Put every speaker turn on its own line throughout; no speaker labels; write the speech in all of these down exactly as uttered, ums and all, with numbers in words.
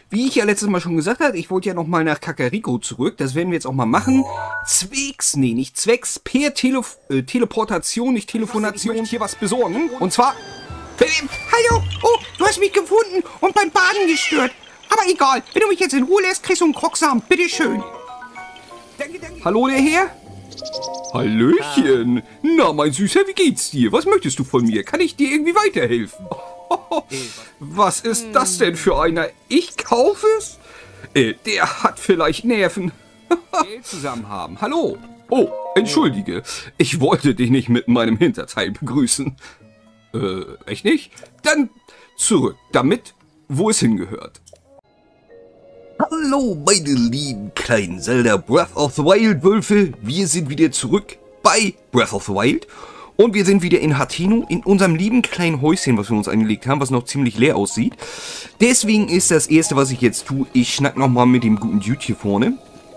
wie ich ja letztes Mal schon gesagt habe, ich wollte ja nochmal nach Kakariko zurück. Das werden wir jetzt auch mal machen. Zwecks, nee, nicht zwecks, per Tele äh, Teleportation, nicht Telefonation, ich hier was besorgen. Und zwar... Ähm, hallo, oh, du hast mich gefunden und beim Baden gestört. Aber egal, wenn du mich jetzt in Ruhe lässt, kriegst du einen Krocksamen. Bitteschön. Danke, danke. Hallo, der Herr? Hallöchen. Na, mein Süßer, wie geht's dir? Was möchtest du von mir? Kann ich dir irgendwie weiterhelfen? Was ist das denn für einer? Ich kaufe es? Äh, der hat vielleicht Nerven. Geld zusammen haben. Hallo. Oh, entschuldige. Ich wollte dich nicht mit meinem Hinterteil begrüßen. Äh, echt nicht? Dann zurück damit, wo es hingehört. Hallo, meine lieben kleinen Zelda Breath of the Wild Wölfe. Wir sind wieder zurück bei Breath of the Wild. Und wir sind wieder in Hateno, in unserem lieben kleinen Häuschen, was wir uns angelegt haben, was noch ziemlich leer aussieht. Deswegen ist das Erste, was ich jetzt tue, ich schnack nochmal mit dem guten Dude hier vorne.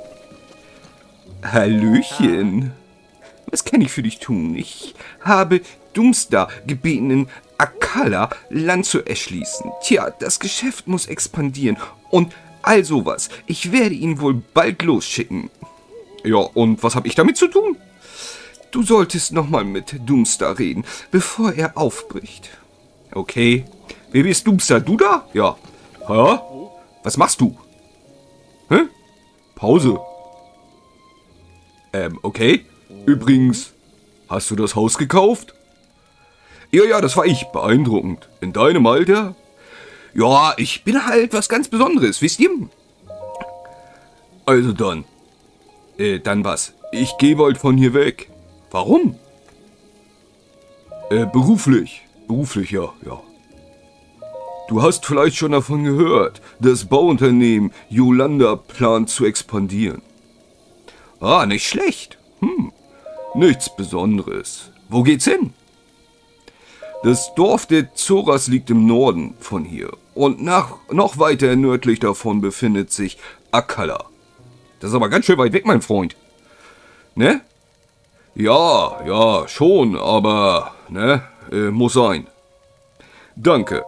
Hallöchen. Was kann ich für dich tun? Ich habe Doomstar gebeten, in Akkala Land zu erschließen. Tja, das Geschäft muss expandieren und all sowas. Ich werde ihn wohl bald losschicken. Ja, und was habe ich damit zu tun? Du solltest nochmal mit Doomstar reden, bevor er aufbricht. Okay. Wer bist Doomstar? Du da? Ja. Hä? Was machst du? Hä? Pause. Ähm, okay. Übrigens, hast du das Haus gekauft? Ja, ja, das war ich. Beeindruckend. In deinem Alter? Ja, ich bin halt was ganz Besonderes, wisst ihr? Also dann. Äh, dann was? Ich gehe bald von hier weg. Warum? Äh, beruflich. Beruflich, ja, ja. Du hast vielleicht schon davon gehört. Das Bauunternehmen Yolanda plant zu expandieren. Ah, nicht schlecht. Hm, nichts Besonderes. Wo geht's hin? Das Dorf der Zoras liegt im Norden von hier. Und nach, noch weiter nördlich davon befindet sich Akkala. Das ist aber ganz schön weit weg, mein Freund. Ne? Ja, ja, schon, aber, ne, äh, muss sein. Danke.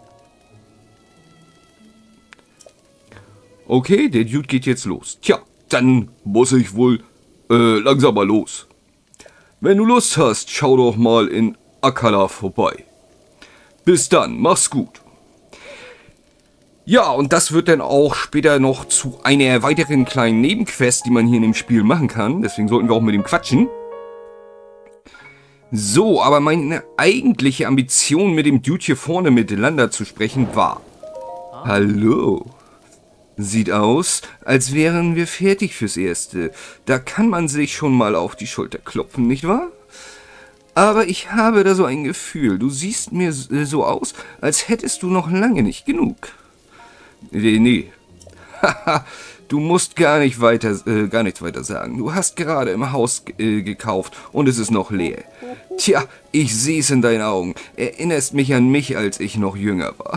Okay, der Dude geht jetzt los. Tja, dann muss ich wohl, äh, langsam mal los. Wenn du Lust hast, schau doch mal in Akkala vorbei. Bis dann, mach's gut. Ja, und das wird dann auch später noch zu einer weiteren kleinen Nebenquest, die man hier in dem Spiel machen kann. Deswegen sollten wir auch mit dem quatschen. So, aber meine eigentliche Ambition, mit dem Dude hier vorne miteinander zu sprechen, war... Hallo. Sieht aus, als wären wir fertig fürs Erste. Da kann man sich schon mal auf die Schulter klopfen, nicht wahr? Aber ich habe da so ein Gefühl, du siehst mir so aus, als hättest du noch lange nicht genug. Nee, nee. Haha, du musst gar nicht weiter, äh, gar nichts weiter sagen. Du hast gerade im Haus äh, gekauft und es ist noch leer. Tja, ich sehe es in deinen Augen. Erinnerst mich an mich, als ich noch jünger war.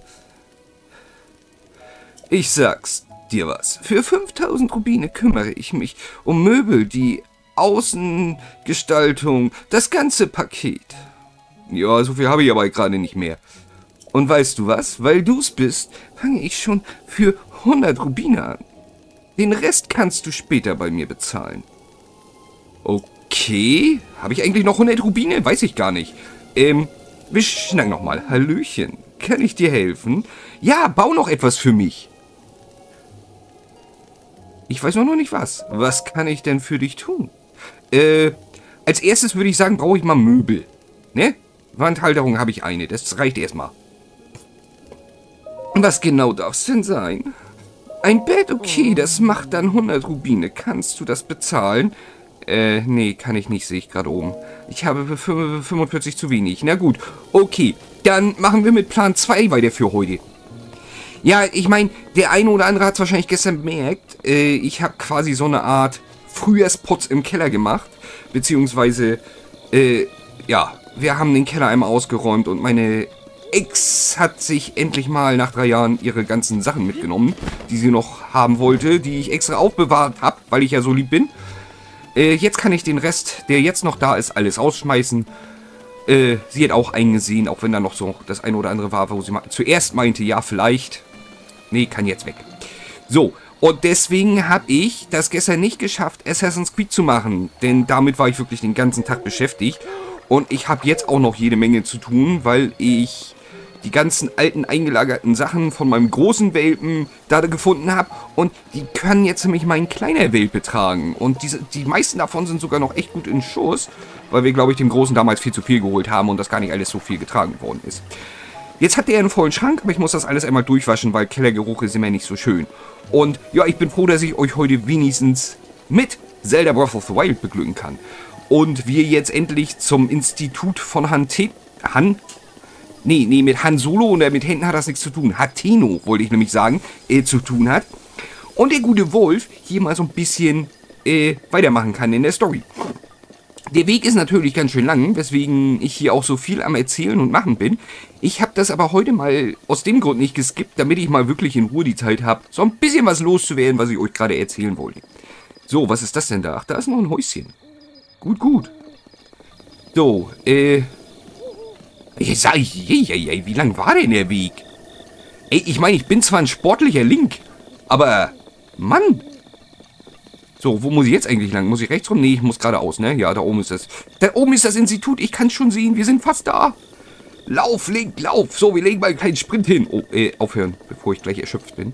Ich sag's dir was. Für fünftausend Rubine kümmere ich mich um Möbel, die Außengestaltung, das ganze Paket. Ja, so viel habe ich aber gerade nicht mehr. Und weißt du was? Weil du's bist, fange ich schon für hundert Rubine an. Den Rest kannst du später bei mir bezahlen. Okay. Habe ich eigentlich noch hundert Rubine? Weiß ich gar nicht. Ähm, wir schnacken nochmal. Hallöchen. Kann ich dir helfen? Ja, bau noch etwas für mich. Ich weiß noch nicht was. Was kann ich denn für dich tun? Äh, als erstes würde ich sagen, brauche ich mal Möbel. Ne? Wandhalterung habe ich eine. Das reicht erstmal. Was genau darf's denn sein? Ein Bett, okay, das macht dann hundert Rubine. Kannst du das bezahlen? Äh, nee, kann ich nicht, sehe ich gerade oben. Ich habe für fünfundvierzig zu wenig. Na gut, okay. Dann machen wir mit Plan zwei weiter für heute. Ja, ich meine, der eine oder andere hat es wahrscheinlich gestern bemerkt. Äh, ich habe quasi so eine Art Frühjahrsputz im Keller gemacht. Beziehungsweise, äh, ja, wir haben den Keller einmal ausgeräumt und meine Ex hat sich endlich mal nach drei Jahren ihre ganzen Sachen mitgenommen, die sie noch haben wollte, die ich extra aufbewahrt habe, weil ich ja so lieb bin. Äh, jetzt kann ich den Rest, der jetzt noch da ist, alles rausschmeißen. Äh, sie hat auch eingesehen, auch wenn da noch so das eine oder andere war, wo sie ma zuerst meinte, ja, vielleicht. Nee, kann jetzt weg. So, und deswegen habe ich das gestern nicht geschafft, Assassin's Creed zu machen. Denn damit war ich wirklich den ganzen Tag beschäftigt. Und ich habe jetzt auch noch jede Menge zu tun, weil ich die ganzen alten eingelagerten Sachen von meinem großen Welpen da gefunden habe. Und die können jetzt nämlich mein kleiner Welpe tragen. Und diese, die meisten davon sind sogar noch echt gut in Schuss, weil wir, glaube ich, dem Großen damals viel zu viel geholt haben und das gar nicht alles so viel getragen worden ist. Jetzt hat der einen vollen Schrank, aber ich muss das alles einmal durchwaschen, weil Kellergeruch ist immer nicht so schön. Und ja, ich bin froh, dass ich euch heute wenigstens mit Zelda Breath of the Wild beglücken kann. Und wir jetzt endlich zum Institut von Han Te... Han... Nee, nee, mit Han Solo und mit Händen hat das nichts zu tun. Hateno, wollte ich nämlich sagen, äh, zu tun hat. Und der gute Wolf hier mal so ein bisschen äh, weitermachen kann in der Story. Der Weg ist natürlich ganz schön lang, weswegen ich hier auch so viel am Erzählen und Machen bin. Ich habe das aber heute mal aus dem Grund nicht geskippt, damit ich mal wirklich in Ruhe die Zeit habe, so ein bisschen was loszuwerden, was ich euch gerade erzählen wollte. So, was ist das denn da? Ach, da ist noch ein Häuschen. Gut, gut. So, äh... Ich sag, je, je, je, wie lang war denn der Weg? Ey, ich meine, ich bin zwar ein sportlicher Link, aber... Mann! So, wo muss ich jetzt eigentlich lang? Muss ich rechts rum? Nee, ich muss geradeaus, ne? Ja, da oben ist das. Da oben ist das Institut, ich kann es schon sehen, wir sind fast da. Lauf, Link, lauf. So, wir legen mal einen kleinen Sprint hin. Oh, äh, aufhören, bevor ich gleich erschöpft bin.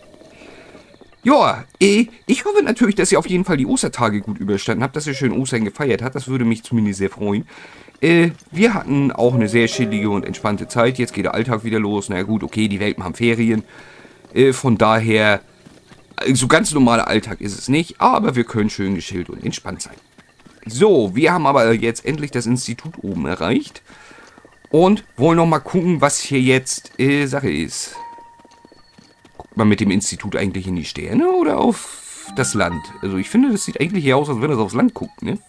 Ja, äh, ich hoffe natürlich, dass ihr auf jeden Fall die Ostertage gut überstanden habt, dass ihr schön Ostern gefeiert habt. Das würde mich zumindest sehr freuen. Äh, wir hatten auch eine sehr chillige und entspannte Zeit. Jetzt geht der Alltag wieder los. Na gut, okay, die Welpen haben Ferien. Äh, von daher... So ganz normaler Alltag ist es nicht, aber wir können schön gechillt und entspannt sein. So, wir haben aber jetzt endlich das Institut oben erreicht. Und wollen noch mal gucken, was hier jetzt äh, Sache ist. Guckt man mit dem Institut eigentlich in die Sterne oder auf das Land? Also ich finde, das sieht eigentlich hier aus, als wenn das aufs Land guckt, ne?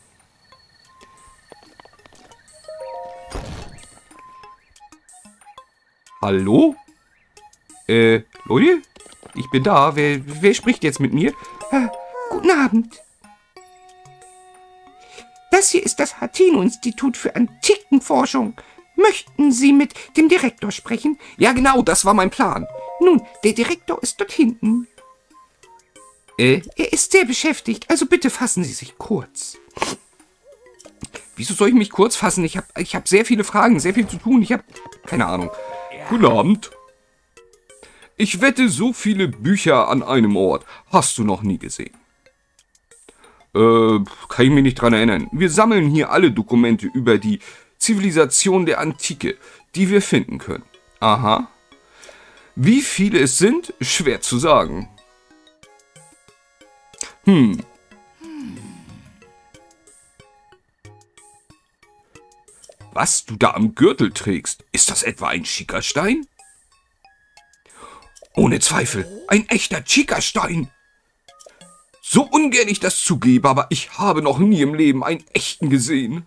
Hallo? Äh, Leute? Ich bin da. Wer, wer spricht jetzt mit mir?
Äh, guten Abend. Das hier ist das Hateno-Institut für Antikenforschung. Möchten Sie mit dem Direktor sprechen?
Ja, genau, das war mein Plan.
Nun, der Direktor ist dort hinten.
Äh?
Er ist sehr beschäftigt, also bitte fassen Sie sich kurz.
Wieso soll ich mich kurz fassen? Ich habe ich hab sehr viele Fragen, sehr viel zu tun. Ich habe keine Ahnung. Ja. Guten Abend. Ich wette, so viele Bücher an einem Ort hast du noch nie gesehen. Äh, kann ich mich nicht dran erinnern. Wir sammeln hier alle Dokumente über die Zivilisation der Antike, die wir finden können. Aha. Wie viele es sind, schwer zu sagen. Hm. Was du da am Gürtel trägst, ist das etwa ein Schickerstein? Ohne Zweifel, ein echter Chica-Stein. So ungern ich das zugebe, aber ich habe noch nie im Leben einen echten gesehen.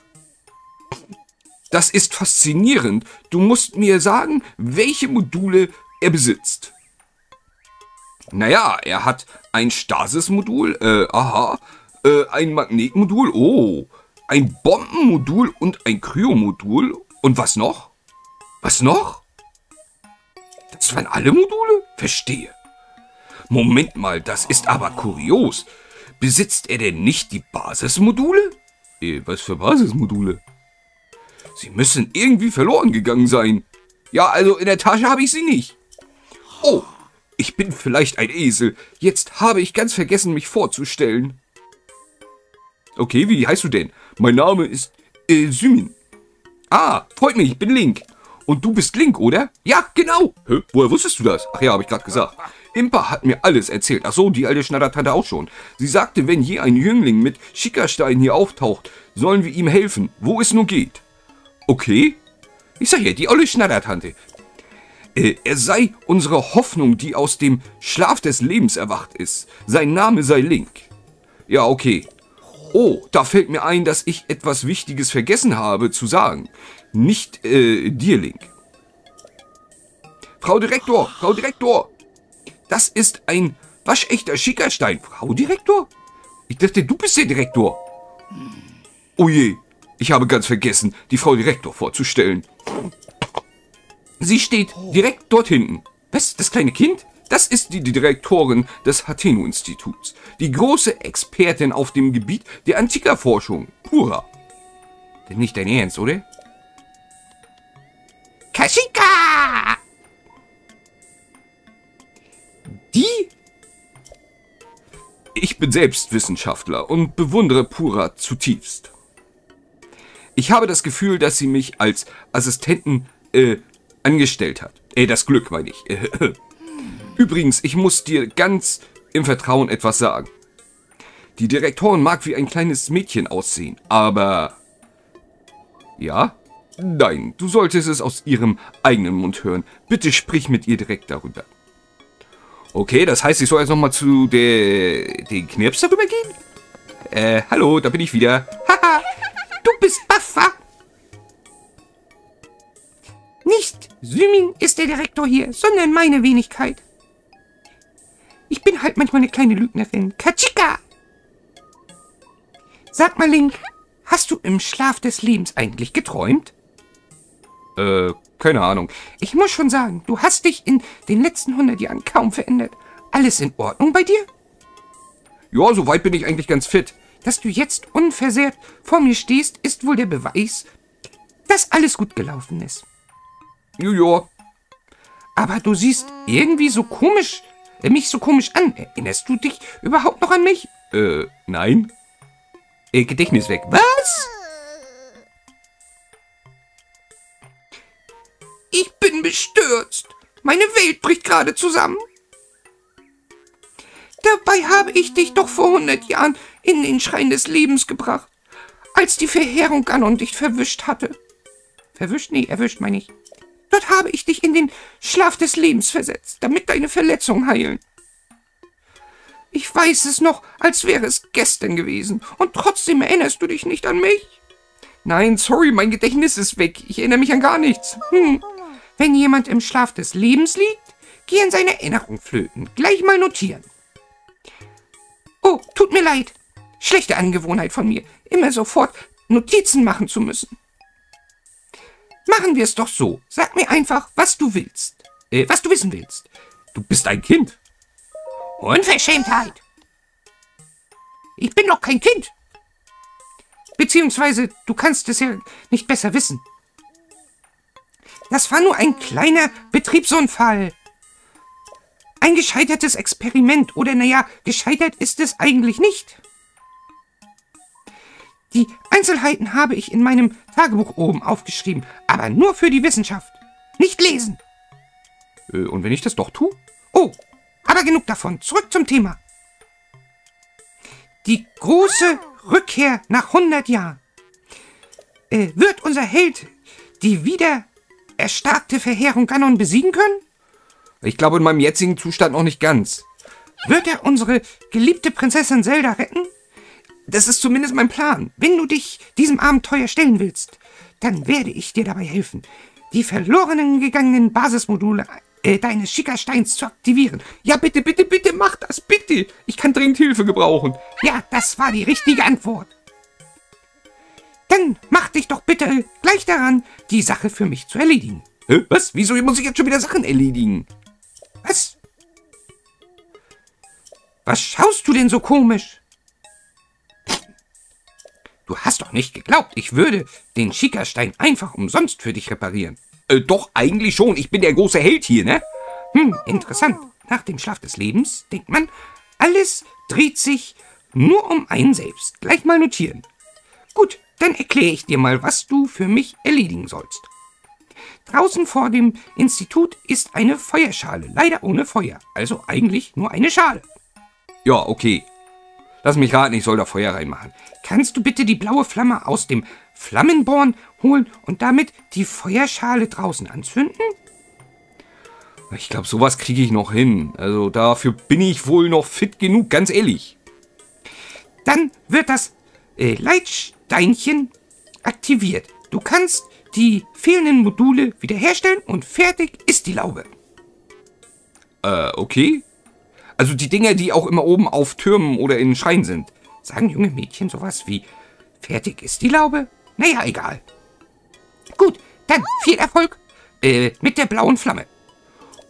Das ist faszinierend. Du musst mir sagen, welche Module er besitzt. Naja, er hat ein Stasis-Modul, äh, aha, äh, ein Magnetmodul, oh, ein Bombenmodul und ein Kryomodul. Und was noch? Was noch? Das waren alle Module? Verstehe. Moment mal, das ist aber kurios. Besitzt er denn nicht die Basismodule? Äh, was für Basismodule? Sie müssen irgendwie verloren gegangen sein. Ja, also in der Tasche habe ich sie nicht. Oh, ich bin vielleicht ein Esel. Jetzt habe ich ganz vergessen, mich vorzustellen. Okay, wie heißt du denn? Mein Name ist äh, Symin. Ah, freut mich, ich bin Link. Und du bist Link, oder? Ja, genau. Hä? Woher wusstest du das? Ach ja, habe ich gerade gesagt. Impa hat mir alles erzählt. Ach so, die alte Schnattertante auch schon. Sie sagte, wenn je ein Jüngling mit Schickerstein hier auftaucht, sollen wir ihm helfen, wo es nur geht. Okay. Ich sag ja, die alte Schnattertante. Äh, er sei unsere Hoffnung, die aus dem Schlaf des Lebens erwacht ist. Sein Name sei Link. Ja, okay. Oh, da fällt mir ein, dass ich etwas Wichtiges vergessen habe zu sagen. Nicht, äh, dir, Link. Frau Direktor, Frau Direktor. Das ist ein waschechter Schickerstein. Frau Direktor? Ich dachte, du bist der Direktor. Oh je, ich habe ganz vergessen, die Frau Direktor vorzustellen. Sie steht direkt dort hinten. Was, das kleine Kind? Das ist die Direktorin des Hateno-Instituts. Die große Expertin auf dem Gebiet der Antikerforschung. Pura. Denn nicht dein Ernst, oder?
Kashyyyka!
Die? Ich bin selbst Wissenschaftler und bewundere Pura zutiefst. Ich habe das Gefühl, dass sie mich als Assistenten äh, angestellt hat. Äh, das Glück, meine ich. Übrigens, ich muss dir ganz im Vertrauen etwas sagen. Die Direktorin mag wie ein kleines Mädchen aussehen, aber... Ja? Nein, du solltest es aus ihrem eigenen Mund hören. Bitte sprich mit ihr direkt darüber. Okay, das heißt, ich soll jetzt nochmal zu der... den Knirps darüber gehen? Äh, hallo, da bin ich wieder.
Haha, du bist baff, wa? Nicht Sümin ist der Direktor hier, sondern meine Wenigkeit. Ich bin halt manchmal eine kleine Lügnerin. Kashyyyka! Sag mal, Link, hast du im Schlaf des Lebens eigentlich geträumt?
Äh, keine Ahnung.
Ich muss schon sagen, du hast dich in den letzten hundert Jahren kaum verändert. Alles in Ordnung bei dir?
Ja, soweit bin ich eigentlich ganz fit.
Dass du jetzt unversehrt vor mir stehst, ist wohl der Beweis, dass alles gut gelaufen ist.
Jojo.
Aber du siehst irgendwie so komisch, äh, mich so komisch an. Erinnerst du dich überhaupt noch an mich?
Äh, nein.
Äh, Gedächtnis weg. Was? Ich bin bestürzt. Meine Welt bricht gerade zusammen. Dabei habe ich dich doch vor hundert Jahren in den Schrein des Lebens gebracht, als die Verheerung Ganon dich verwischt hatte. Verwischt? Nee, erwischt meine ich. Dort habe ich dich in den Schlaf des Lebens versetzt, damit deine Verletzungen heilen. Ich weiß es noch, als wäre es gestern gewesen, und trotzdem erinnerst du dich nicht an mich?
Nein, sorry, mein Gedächtnis ist weg. Ich erinnere mich an gar nichts.
Hm. Wenn jemand im Schlaf des Lebens liegt, gehen seine Erinnerungen flöten. Gleich mal notieren. Oh, tut mir leid. Schlechte Angewohnheit von mir, immer sofort Notizen machen zu müssen. Machen wir es doch so. Sag mir einfach, was du willst. Äh, was du wissen willst.
Du bist ein Kind.
Unverschämtheit. Ich bin doch kein Kind. Beziehungsweise, du kannst es ja nicht besser wissen. Das war nur ein kleiner Betriebsunfall. Ein gescheitertes Experiment. Oder naja, gescheitert ist es eigentlich nicht. Die Einzelheiten habe ich in meinem Tagebuch oben aufgeschrieben. Aber nur für die Wissenschaft. Nicht lesen.
Äh, und wenn ich das doch tue?
Oh, aber genug davon. Zurück zum Thema. Die große Rückkehr nach hundert Jahren. Äh, wird unser Held die wieder erstarkte Verheerung Ganon besiegen können?
Ich glaube in meinem jetzigen Zustand noch nicht ganz.
Wird er unsere geliebte Prinzessin Zelda retten?
Das ist zumindest mein Plan.
Wenn du dich diesem Abenteuer stellen willst, dann werde ich dir dabei helfen, die verloren gegangenen Basismodule äh, deines Schickersteins zu aktivieren.
Ja, bitte, bitte, bitte, mach das, bitte. Ich kann dringend Hilfe gebrauchen.
Ja, das war die richtige Antwort. Dann mach dich doch bitte gleich daran, die Sache für mich zu erledigen.
Hä? Was? Wieso muss ich jetzt schon wieder Sachen erledigen?
Was? Was schaust du denn so komisch? Du hast doch nicht geglaubt, ich würde den Schickerstein einfach umsonst für dich reparieren.
Äh, doch, eigentlich schon. Ich bin der große Held hier, ne?
Hm, interessant. Nach dem Schlaf des Lebens denkt man, alles dreht sich nur um einen selbst. Gleich mal notieren. Gut, dann erkläre ich dir mal, was du für mich erledigen sollst. Draußen vor dem Institut ist eine Feuerschale, leider ohne Feuer. Also eigentlich nur eine Schale.
Ja, okay. Lass mich raten, ich soll da Feuer reinmachen.
Kannst du bitte die blaue Flamme aus dem Flammenborn holen und damit die Feuerschale draußen anzünden?
Ich glaube, sowas kriege ich noch hin. Also dafür bin ich wohl noch fit genug, ganz ehrlich.
Dann wird das äh, Leitsteinchen aktiviert. Du kannst die fehlenden Module wiederherstellen und fertig ist die Laube.
Äh, okay. Also die Dinger, die auch immer oben auf Türmen oder in Schreien sind.
Sagen junge Mädchen sowas wie, fertig ist die Laube? Naja, egal. Gut, dann viel Erfolg äh, mit der blauen Flamme.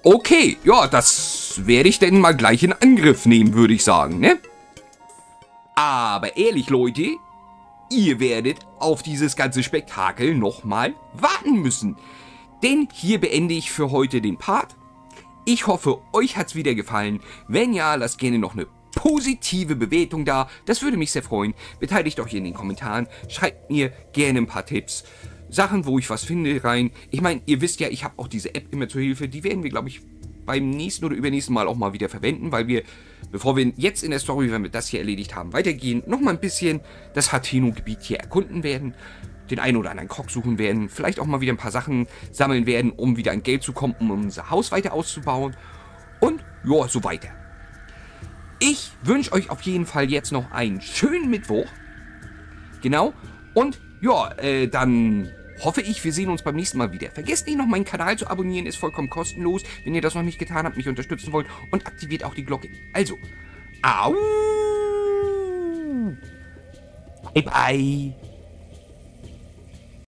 Okay, ja, das werde ich denn mal gleich in Angriff nehmen, würde ich sagen, ne? Aber ehrlich, Leute, ihr werdet auf dieses ganze Spektakel nochmal warten müssen. Denn hier beende ich für heute den Part. Ich hoffe, euch hat's wieder gefallen. Wenn ja, lasst gerne noch eine positive Bewertung da. Das würde mich sehr freuen. Beteiligt euch in den Kommentaren. Schreibt mir gerne ein paar Tipps. Sachen, wo ich was finde, rein. Ich meine, ihr wisst ja, ich habe auch diese App immer zur Hilfe. Die werden wir, glaube ich, beim nächsten oder übernächsten Mal auch mal wieder verwenden, weil wir, bevor wir jetzt in der Story, wenn wir das hier erledigt haben, weitergehen, nochmal ein bisschen das Hateno-Gebiet hier erkunden werden, den einen oder anderen Krog suchen werden, vielleicht auch mal wieder ein paar Sachen sammeln werden, um wieder an Geld zu kommen, um unser Haus weiter auszubauen und ja, so weiter. Ich wünsche euch auf jeden Fall jetzt noch einen schönen Mittwoch. Genau. Und ja, äh, dann hoffe ich, wir sehen uns beim nächsten Mal wieder. Vergesst nicht noch, meinen Kanal zu abonnieren, ist vollkommen kostenlos, wenn ihr das noch nicht getan habt, mich unterstützen wollt. Und aktiviert auch die Glocke. Also, au! Bye, bye!